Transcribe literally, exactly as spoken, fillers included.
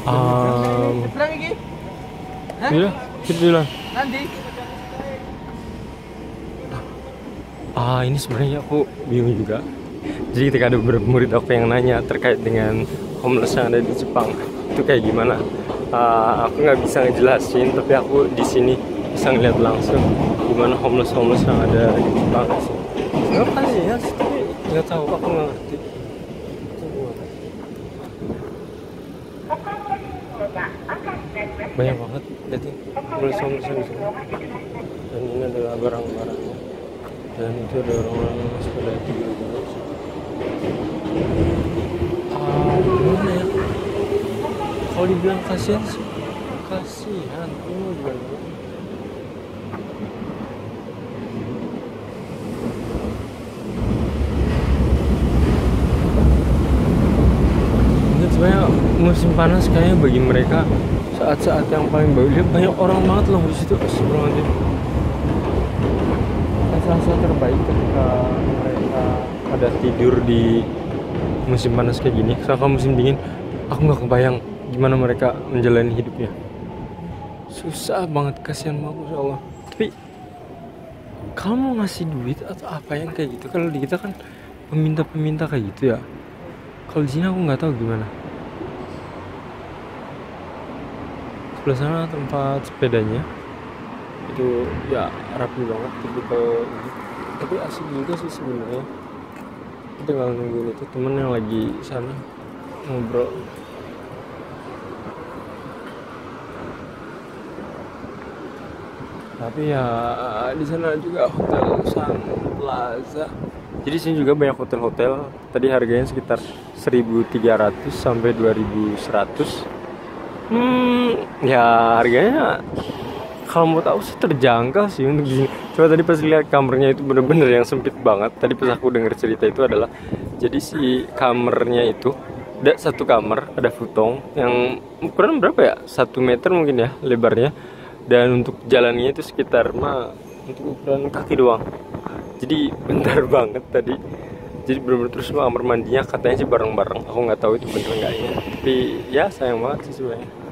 Um, Seberang iki? Hah? iya, kita bilang. Nanti. Ah, ini sebenarnya aku bingung juga. Jadi ketika ada beberapa murid aku yang nanya terkait dengan homeless yang ada di Jepang, itu kayak gimana? Ah, aku nggak bisa ngejelasin, tapi aku di sini bisa ngeliat langsung gimana homeless homeless yang ada di Jepang sih. Nggak pasti ya, sih, tapi nggak tahu, aku nggak ngerti. Banyak banget, lihatin homeless homeless di sini. Dan ini adalah barang-barangnya. Dan itu ada orang-orang yang masih pada tidur juga. Ah, gimana ya? Kalau dibilang kasihan sih, kasihan. Ini mau gimana? Mungkin sebenarnya musim panas kayaknya bagi mereka saat-saat yang paling bagus. Lihat banyak orang banget loh di situ. Astagfirullahaladzim. Saat-saat terbaik ketika mereka pada tidur di musim panas kayak gini. Soalnya kalau musim dingin, aku nggak kebayang gimana mereka menjalani hidupnya. Susah banget, kasihan banget, Masya Allah. Tapi kamu ngasih duit atau apa yang kayak gitu? Kalau di kita kan peminta-peminta kayak gitu ya. Kalau di sini aku nggak tahu gimana. Sebelah sana tempat sepedanya itu ya rapi banget, tipikal gitu. Tapi asik juga sih sebenarnya. Tinggal nungguin itu temen yang lagi sana ngobrol. Tapi ya di sana juga hotel Sun Plaza. Jadi sini juga banyak hotel-hotel. Tadi harganya sekitar seribu tiga ratus sampai dua ribu seratus. Hmm, ya harganya kalau mau tahu sih terjangkau sih untuk gini. Coba tadi pas lihat kamarnya itu bener-bener yang sempit banget. Tadi pas aku denger cerita itu adalah, jadi si kamarnya itu ada satu kamar, ada futong yang ukuran berapa ya? Satu meter mungkin ya lebarnya. Dan untuk jalannya itu sekitar mah untuk ukuran kaki doang. Jadi bentar banget tadi. Jadi bener-bener terus kamar mandinya katanya sih bareng-bareng. Aku nggak tahu itu bener nggak ya. Tapi ya sayang banget sih sebenarnya.